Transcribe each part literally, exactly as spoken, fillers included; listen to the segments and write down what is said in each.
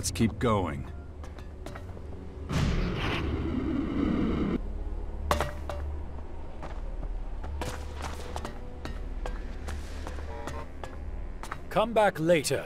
let's keep going. Come back later.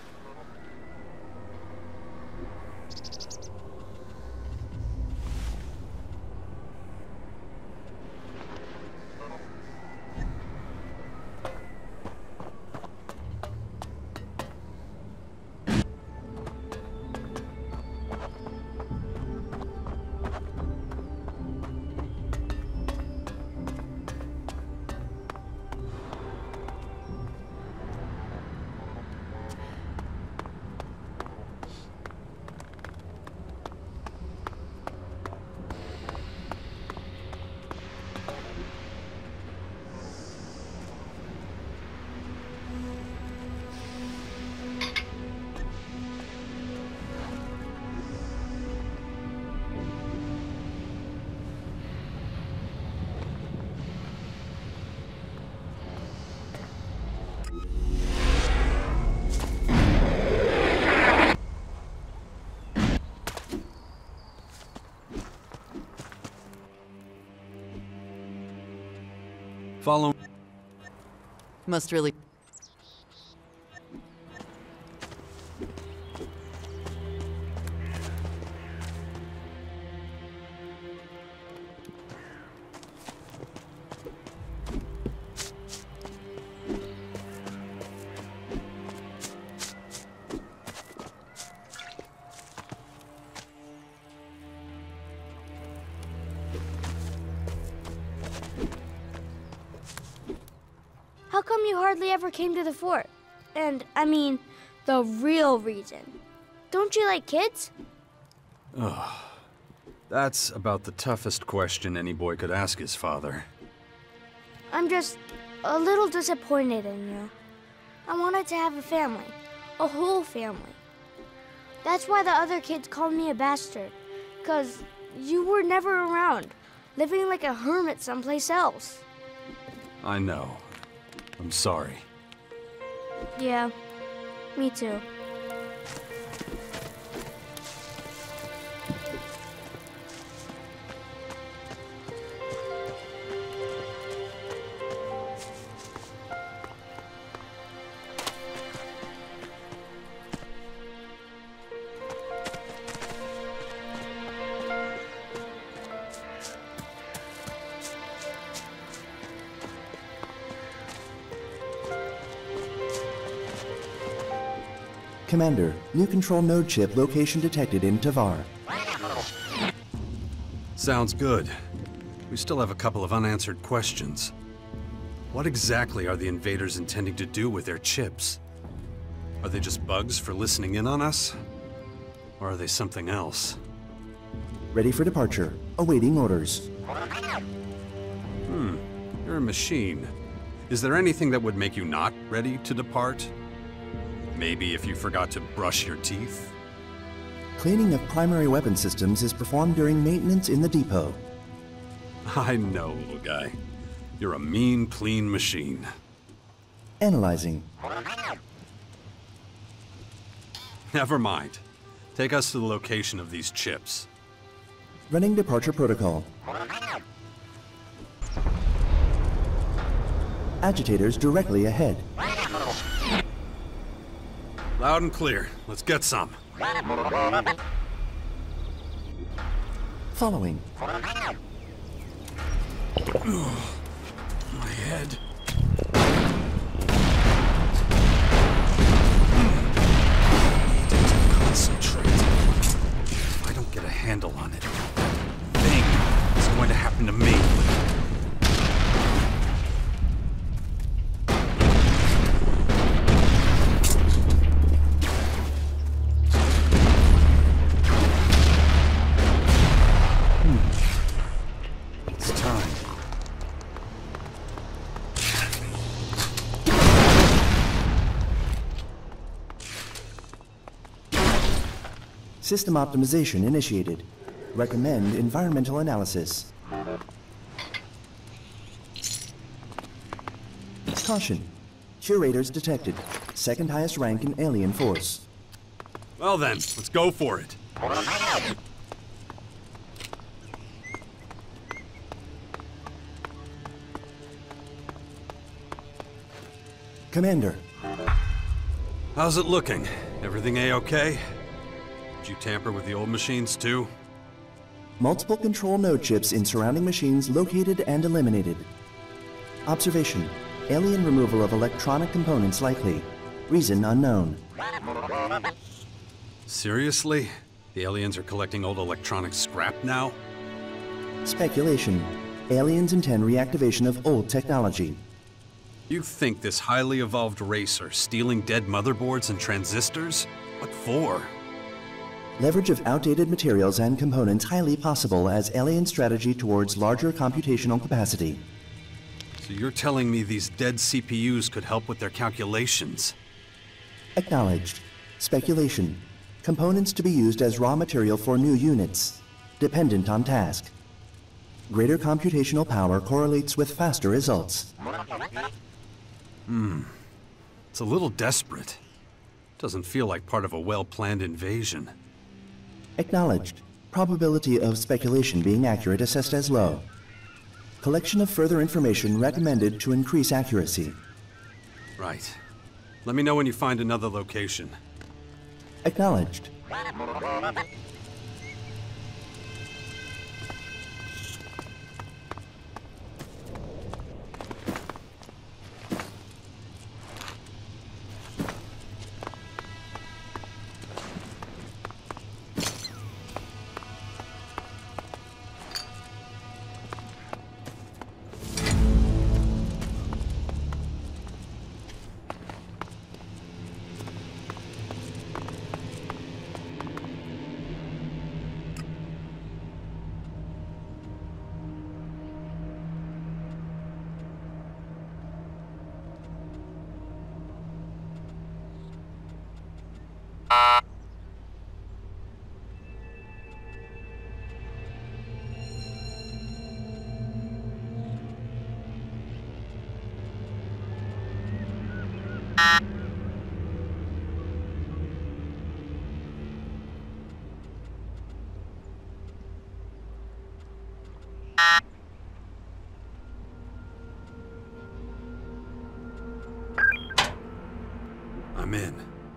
Follow. Must really... How come you hardly ever came to the fort? And, I mean, the real reason. Don't you like kids? Ugh. That's about the toughest question any boy could ask his father. I'm just a little disappointed in you. I wanted to have a family. A whole family. That's why the other kids called me a bastard. 'Cause you were never around, living like a hermit someplace else. I know. I'm sorry. Yeah, me too. Commander, new control node chip location detected in Tavar. Sounds good. We still have a couple of unanswered questions. What exactly are the invaders intending to do with their chips? Are they just bugs for listening in on us? Or are they something else? Ready for departure. Awaiting orders. Hmm. You're a machine. Is there anything that would make you not ready to depart? Maybe if you forgot to brush your teeth? Cleaning of primary weapon systems is performed during maintenance in the depot. I know, little guy. You're a mean, clean machine. Analyzing. Never mind. Take us to the location of these chips. Running departure protocol. Agitators directly ahead. Loud and clear. Let's get some. Following. My head. Needing to concentrate. If I don't get a handle on it, that thing is going to happen to me. System optimization initiated. Recommend environmental analysis. Caution. Curators detected. Second highest rank in alien force. Well then, let's go for it. Commander, How's it looking? Everything A-okay? Did you tamper with the old machines too? multiple control node chips in surrounding machines located and eliminated. Observation. Alien removal of electronic components likely. Reason unknown. Seriously? The aliens are collecting old electronic scrap now? Speculation. Aliens intend reactivation of old technology. You think this highly evolved race are stealing dead motherboards and transistors? What for? Leverage of outdated materials and components highly possible as alien strategy towards larger computational capacity. So you're telling me these dead C P Us could help with their calculations? Acknowledged. Speculation. Components to be used as raw material for new units. Dependent on task. Greater computational power correlates with faster results. Hmm. It's a little desperate. Doesn't feel like part of a well-planned invasion. Acknowledged. Probability of speculation being accurate assessed as low. Collection of further information recommended to increase accuracy. Right. Let me know when you find another location. Acknowledged. I'm in.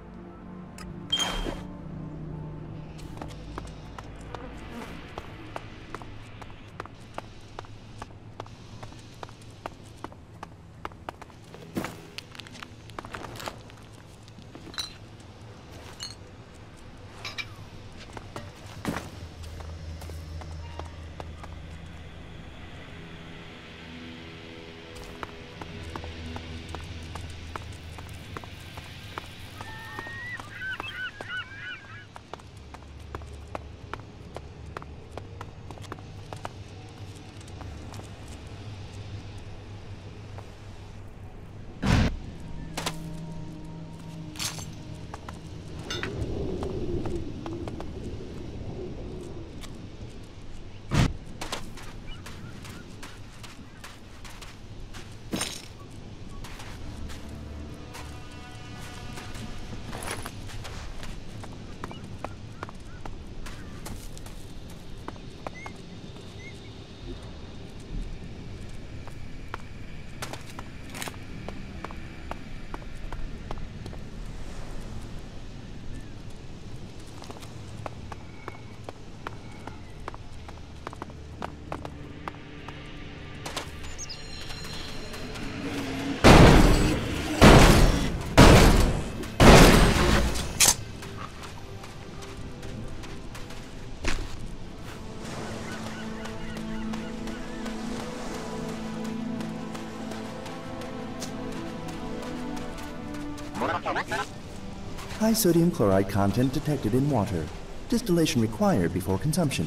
High sodium chloride content detected in water. Distillation required before consumption.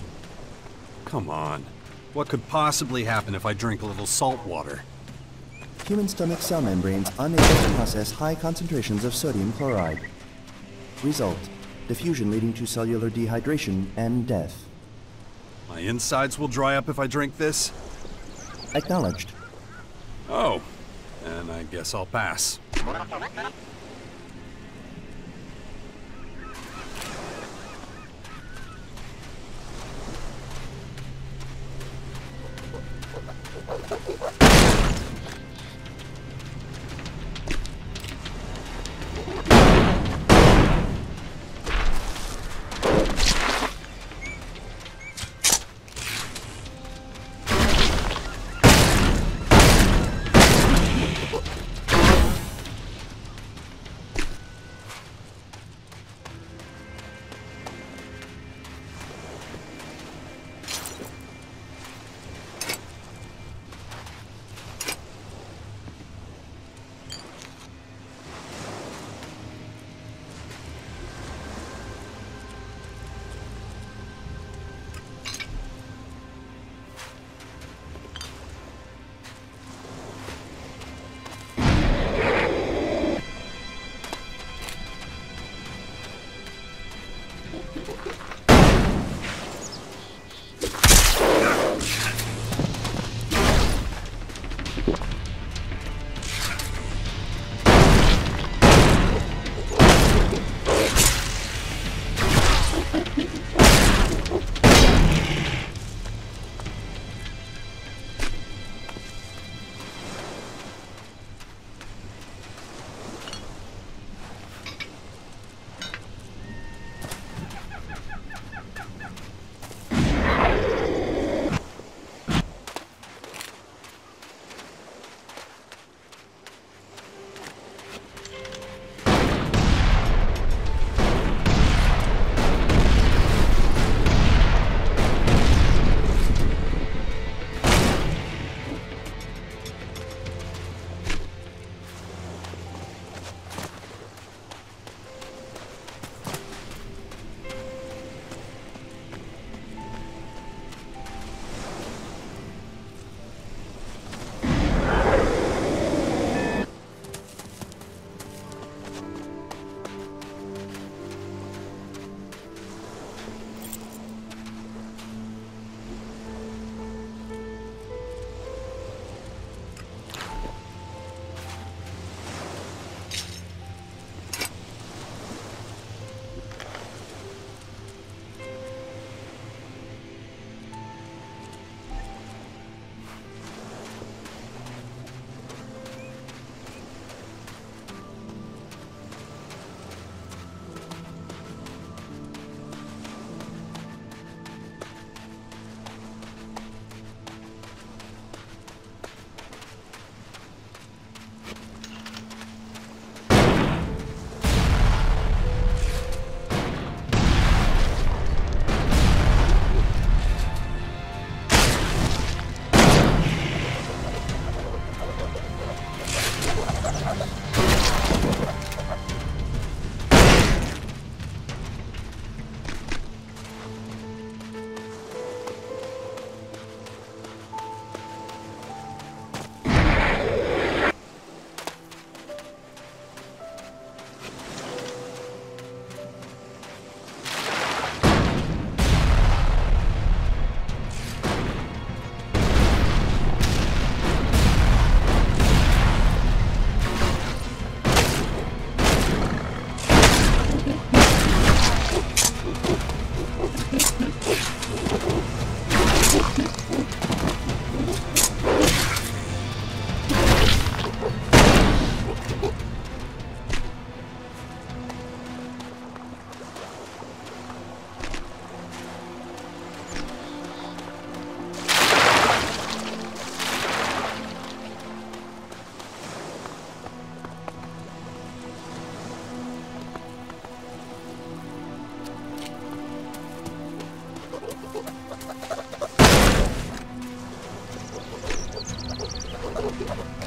Come on. What could possibly happen if I drink a little salt water? Human stomach cell membranes unable to process high concentrations of sodium chloride. Result: diffusion leading to cellular dehydration and death. My insides will dry up if I drink this? Acknowledged. Oh. And I guess I'll pass.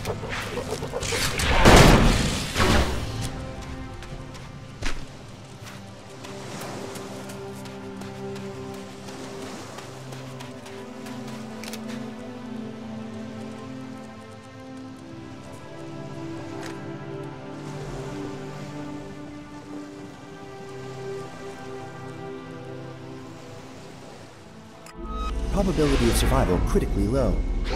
Probability of survival critically low.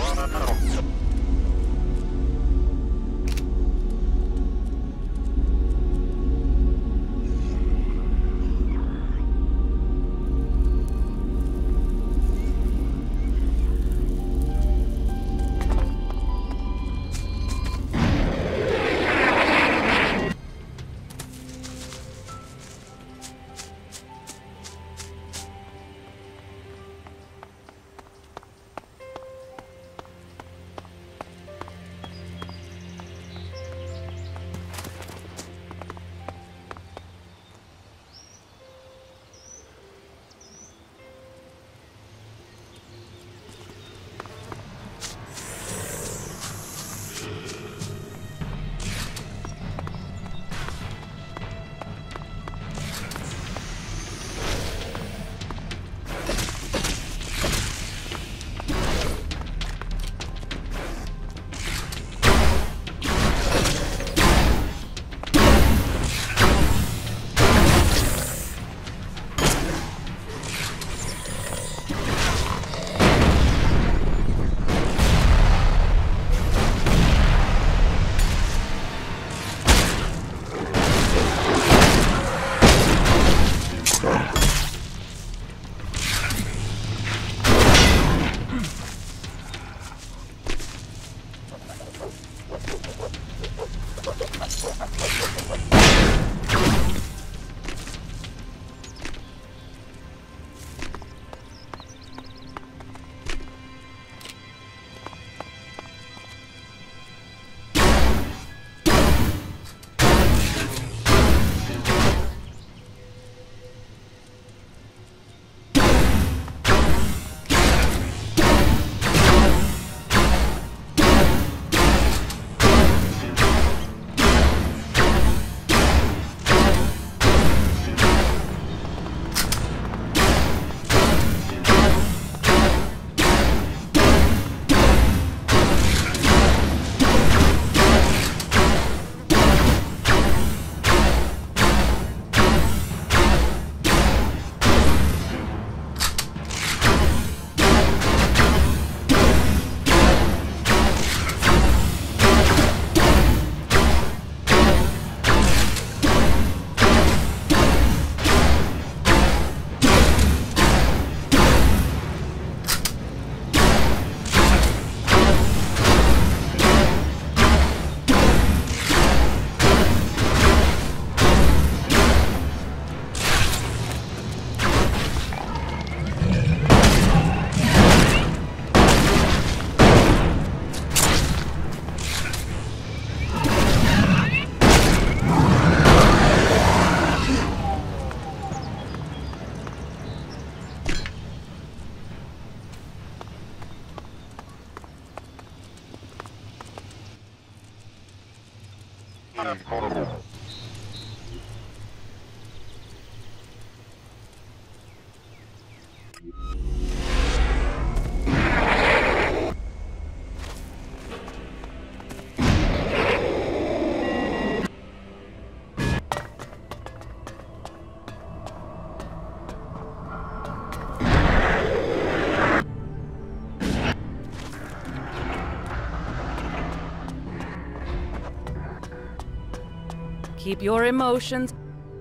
Keep your emotions.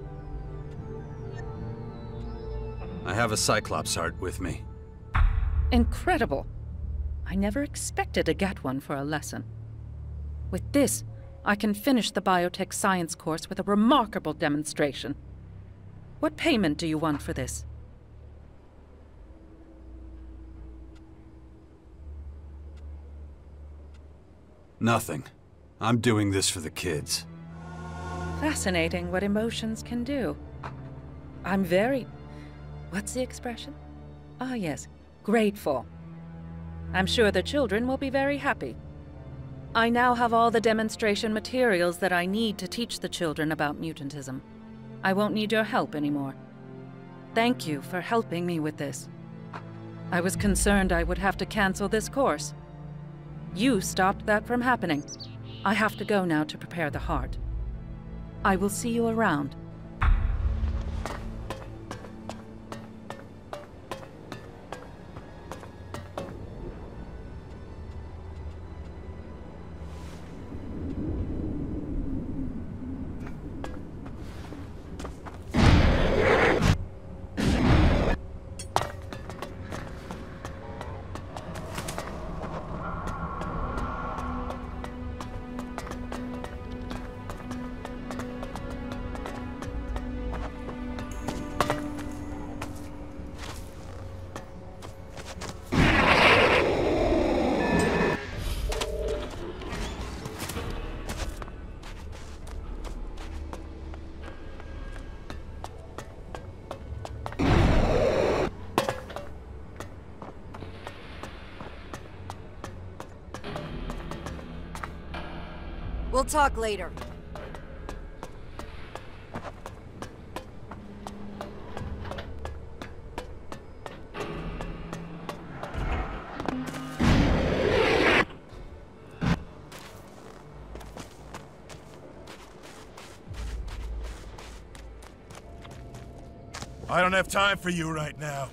I have a Cyclops heart with me. Incredible. I never expected to get one for a lesson. With this, I can finish the biotech science course with a remarkable demonstration. What payment do you want for this? Nothing. I'm doing this for the kids. Fascinating what emotions can do. I'm very... what's the expression? Ah, yes, grateful. I'm sure the children will be very happy. I now have all the demonstration materials that I need to teach the children about mutantism. I won't need your help anymore. Thank you for helping me with this. I was concerned I would have to cancel this course. You stopped that from happening. I have to go now to prepare the heart. I will see you around. We'll talk later. I don't have time for you right now.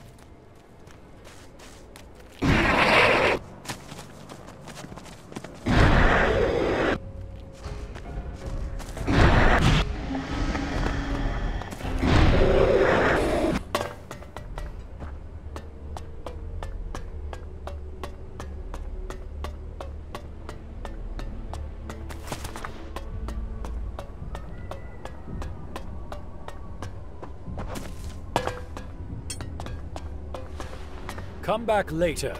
Come back later.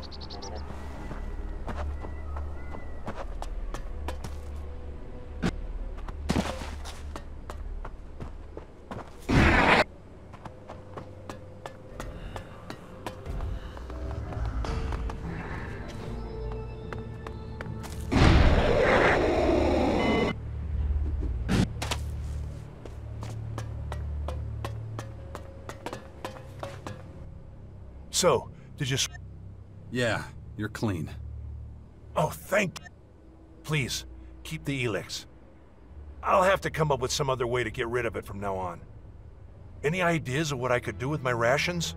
So, did you... s- Yeah, you're clean. Oh, thank... Please, keep the Elix. I'll have to come up with some other way to get rid of it from now on. Any ideas of what I could do with my rations?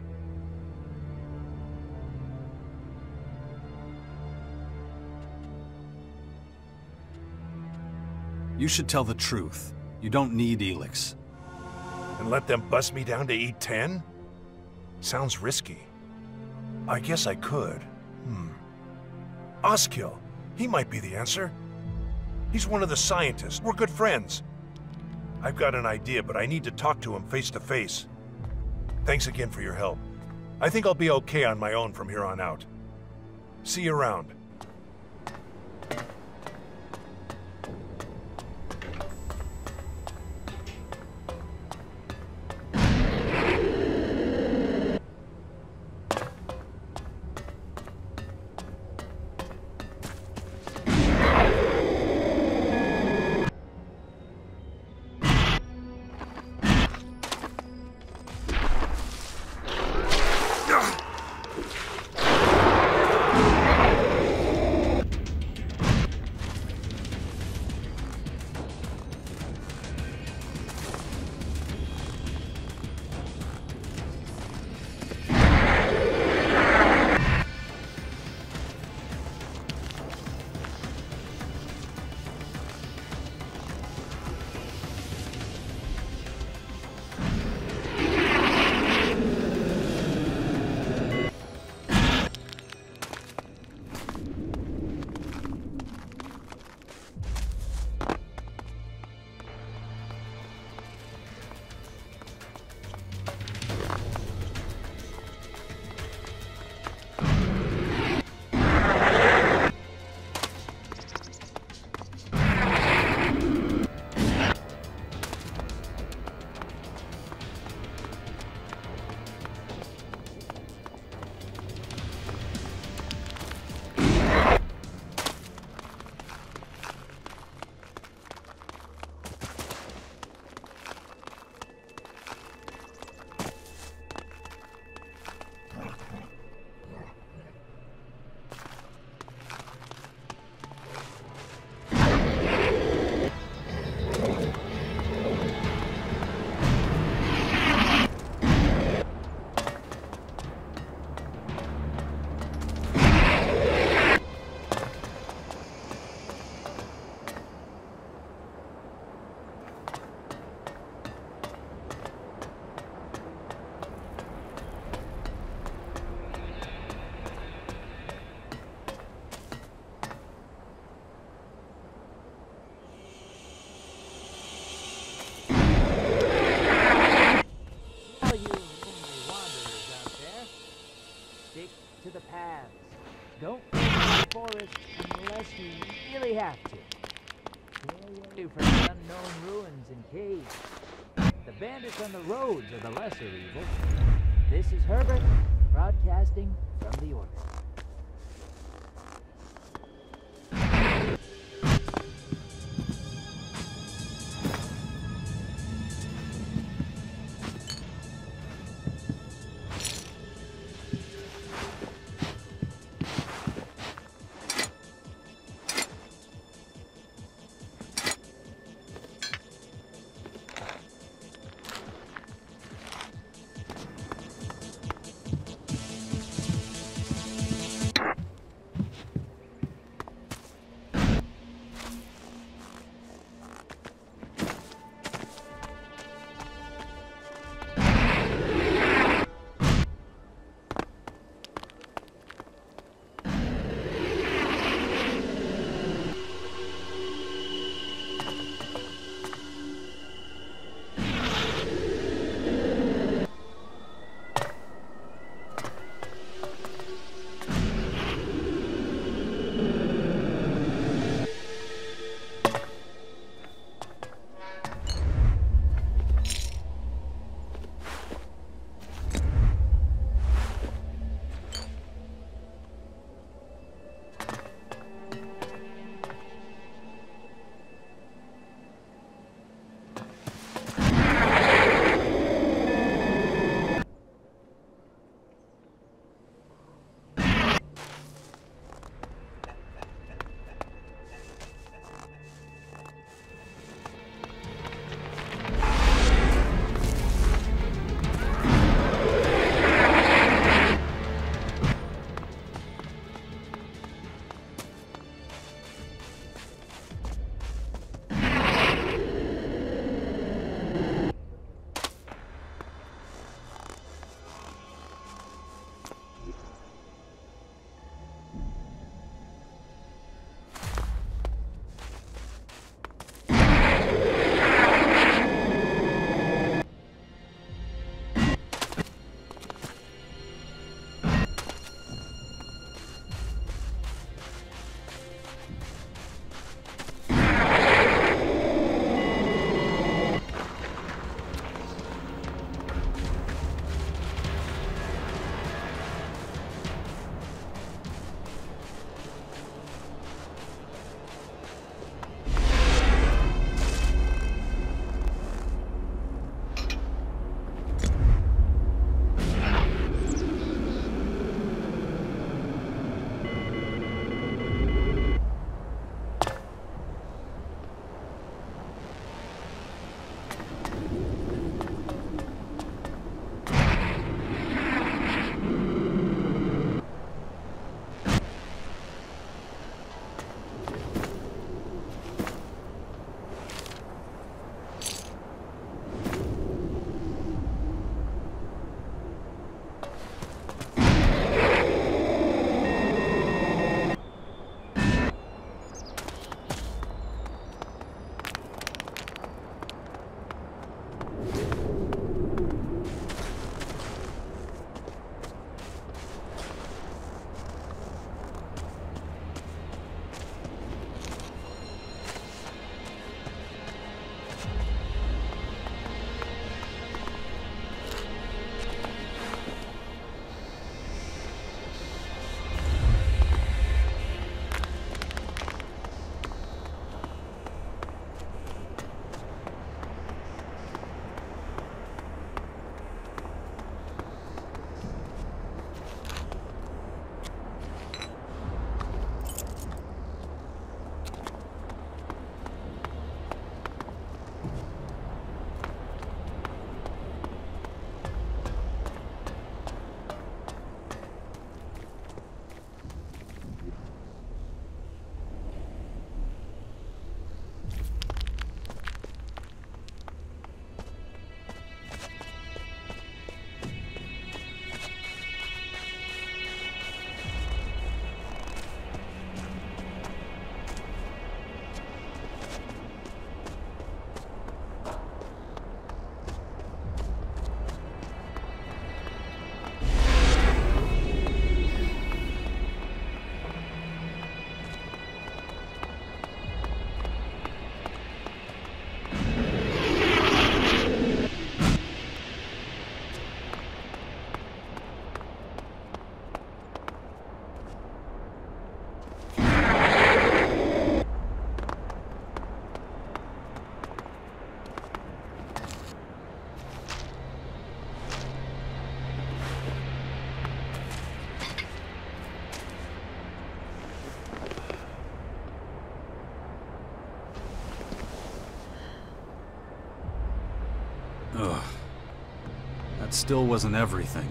You should tell the truth. You don't need Elix. And let them bust me down to E ten? Sounds risky. I guess I could. Hmm. Oskill. He might be the answer. He's one of the scientists. We're good friends. I've got an idea, but I need to talk to him face to face. Thanks again for your help. I think I'll be okay on my own from here on out. See you around. From the unknown ruins and caves. The bandits on the roads are the lesser evil. This is Herbert, broadcasting from the orbit. Ugh. That still wasn't everything.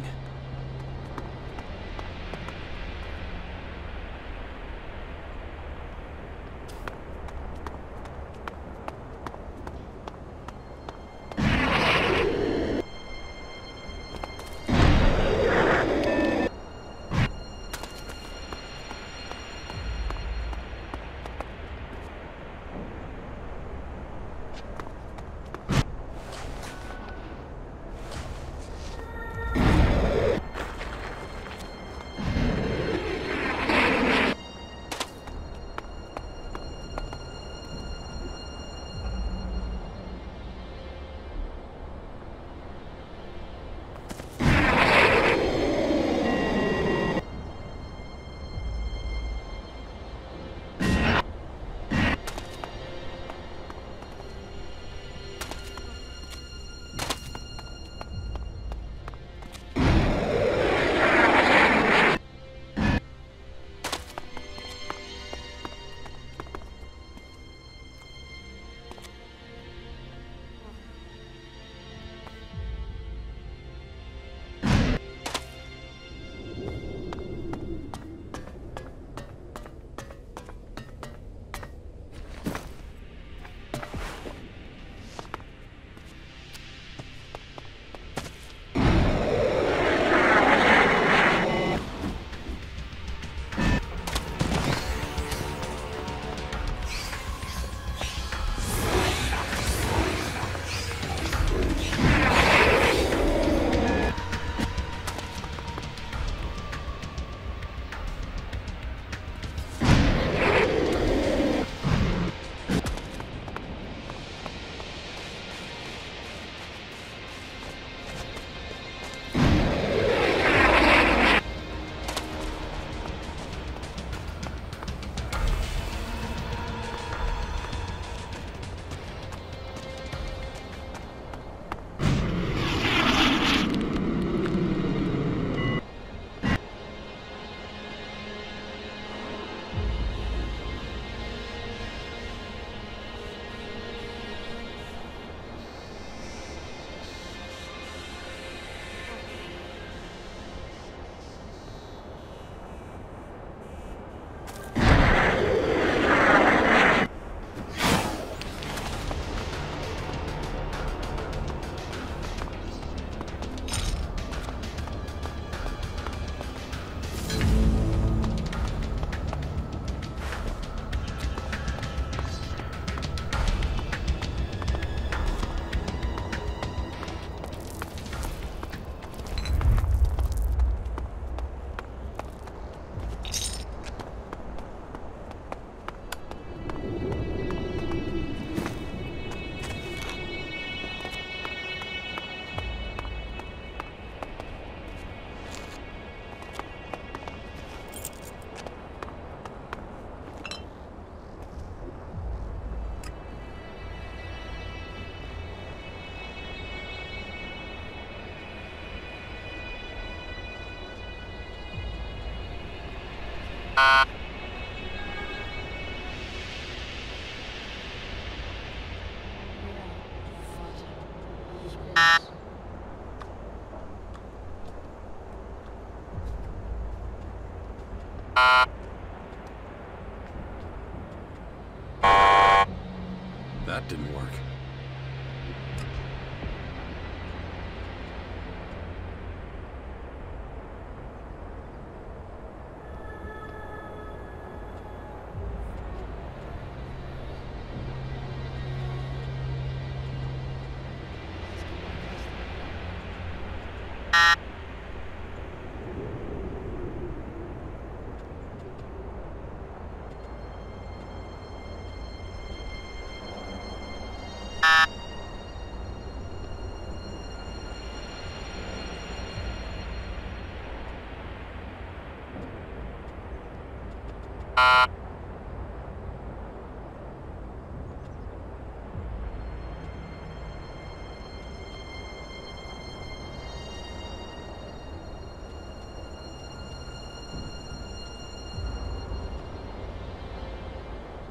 That didn't work.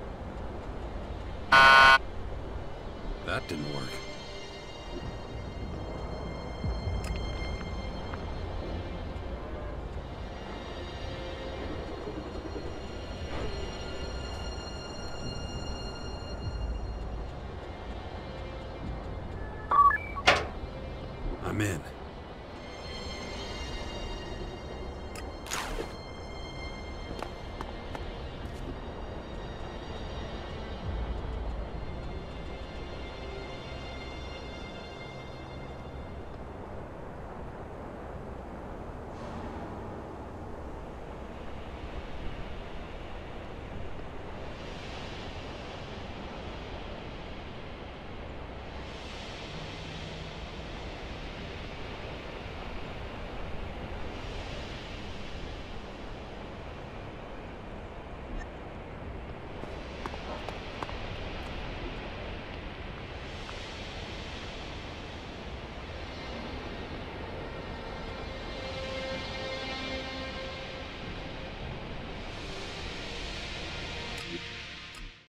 That didn't work. I'm in.